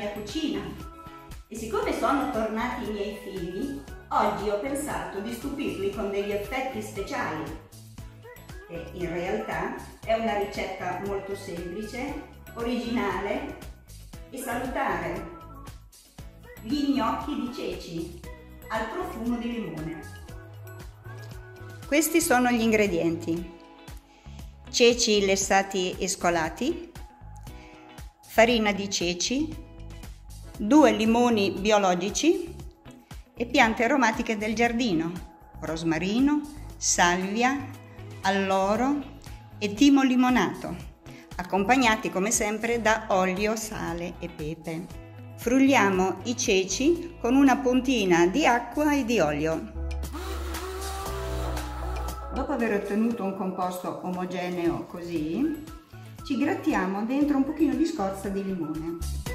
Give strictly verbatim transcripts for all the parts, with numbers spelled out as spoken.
mia cucina e siccome sono tornati i miei figli, oggi ho pensato di stupirli con degli effetti speciali. E in realtà è una ricetta molto semplice, originale e salutare. Gli gnocchi di ceci al profumo di limone. Questi sono gli ingredienti: ceci lessati e scolati, farina di ceci, due limoni biologici e piante aromatiche del giardino, rosmarino, salvia, alloro e timo limonato, accompagnati come sempre da olio, sale e pepe. Frulliamo i ceci con una puntina di acqua e di olio. Dopo aver ottenuto un composto omogeneo così, ci grattiamo dentro un pochino di scorza di limone.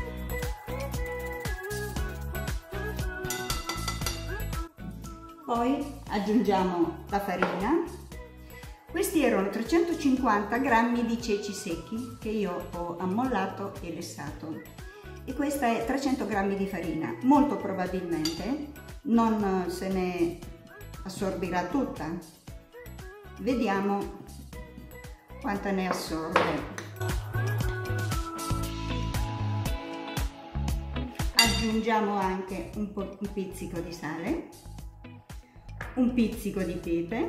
Poi aggiungiamo la farina. Questi erano trecentocinquanta grammi di ceci secchi che io ho ammollato e lessato. E questa è trecento grammi di farina. Molto probabilmente non se ne assorbirà tutta. Vediamo quanta ne assorbe. Aggiungiamo anche un, po', un pizzico di sale, un pizzico di pepe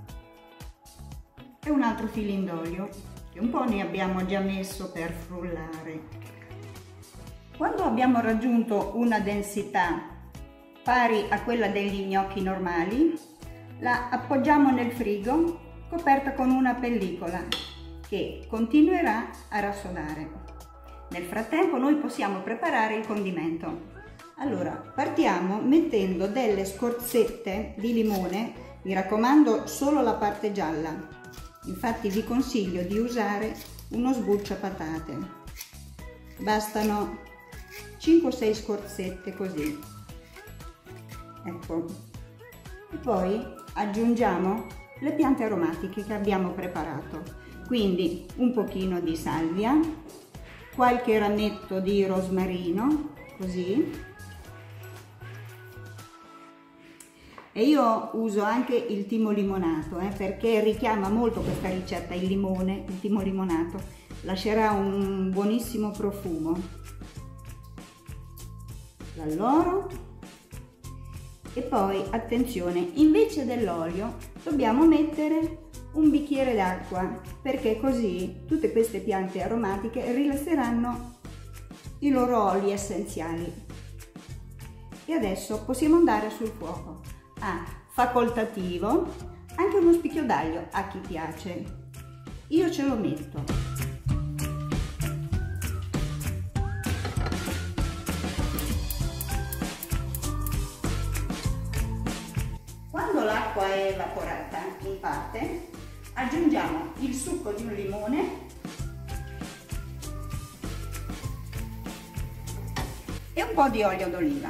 e un altro filin d'olio, che un po' ne abbiamo già messo per frullare. Quando abbiamo raggiunto una densità pari a quella degli gnocchi normali, la appoggiamo nel frigo coperta con una pellicola che continuerà a rassodare. Nel frattempo noi possiamo preparare il condimento. Allora, partiamo mettendo delle scorzette di limone, mi raccomando solo la parte gialla. Infatti vi consiglio di usare uno sbucciapatate. Bastano cinque o sei scorzette così. Ecco. E poi aggiungiamo le piante aromatiche che abbiamo preparato, quindi un pochino di salvia, qualche rametto di rosmarino, così, e io uso anche il timo limonato eh, perché richiama molto questa ricetta il limone, il timo limonato, lascerà un buonissimo profumo. L'alloro. E poi, attenzione, invece dell'olio dobbiamo mettere un bicchiere d'acqua, perché così tutte queste piante aromatiche rilasseranno i loro oli essenziali. E adesso possiamo andare sul fuoco. Ah, facoltativo, anche uno spicchio d'aglio a chi piace. Io ce lo metto. Quando l'acqua è evaporata in parte, aggiungiamo il succo di un limone e un po' di olio d'oliva.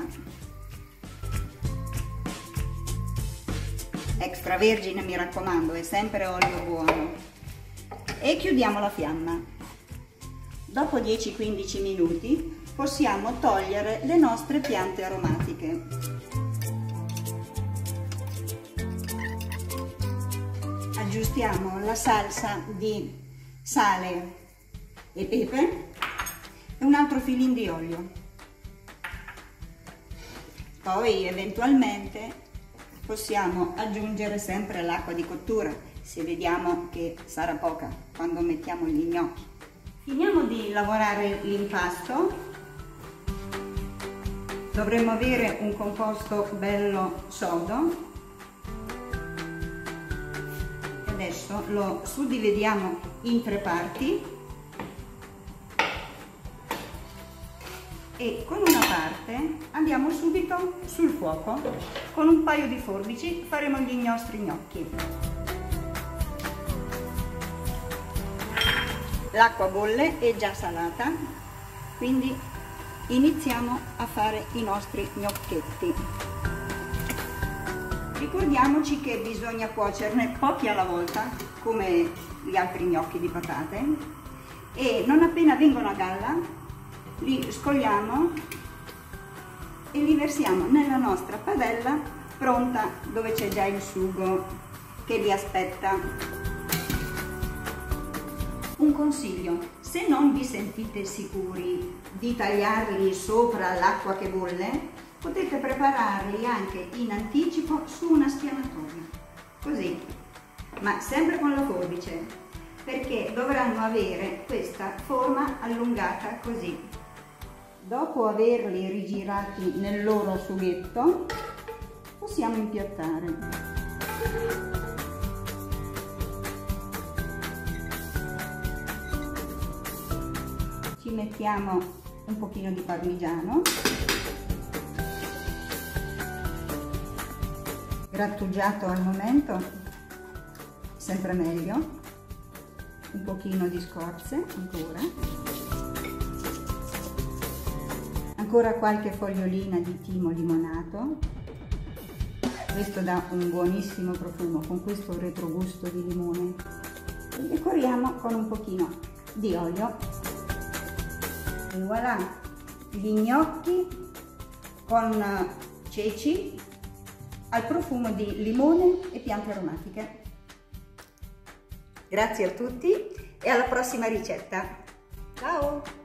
Extravergine, mi raccomando, è sempre olio buono. E chiudiamo la fiamma. Dopo dieci quindici minuti possiamo togliere le nostre piante aromatiche. Aggiustiamo la salsa di sale e pepe e un altro filin di olio. Poi eventualmente possiamo aggiungere sempre l'acqua di cottura se vediamo che sarà poca quando mettiamo gli gnocchi. Finiamo di lavorare l'impasto. Dovremmo avere un composto bello sodo. Adesso lo suddividiamo in tre parti e con una parte andiamo subito sul fuoco. Con un paio di forbici faremo gli nostri gnocchi. L'acqua bolle, è già salata, quindi iniziamo a fare i nostri gnocchetti. Ricordiamoci che bisogna cuocerne pochi alla volta, come gli altri gnocchi di patate, e non appena vengono a galla li scogliamo e li versiamo nella nostra padella pronta, dove c'è già il sugo che li aspetta. Un consiglio: se non vi sentite sicuri di tagliarli sopra l'acqua che bolle, potete prepararli anche in anticipo su una spianatoia, così, ma sempre con la forbice, perché dovranno avere questa forma allungata così. Dopo averli rigirati nel loro sughetto, possiamo impiattare. Ci mettiamo un pochino di parmigiano, grattugiato al momento, sempre meglio, un pochino di scorze ancora, ancora qualche fogliolina di timo limonato. Questo dà un buonissimo profumo con questo retrogusto di limone. E decoriamo con un pochino di olio. E voilà, gli gnocchi con ceci al profumo di limone e piante aromatiche. Grazie a tutti e alla prossima ricetta. Ciao!